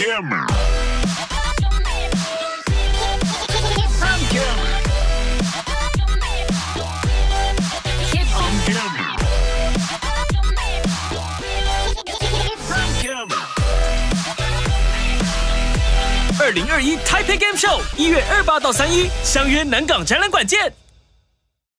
camera. On camera. 2021 Taipei Game Show1月28到31，相约南港展览馆见。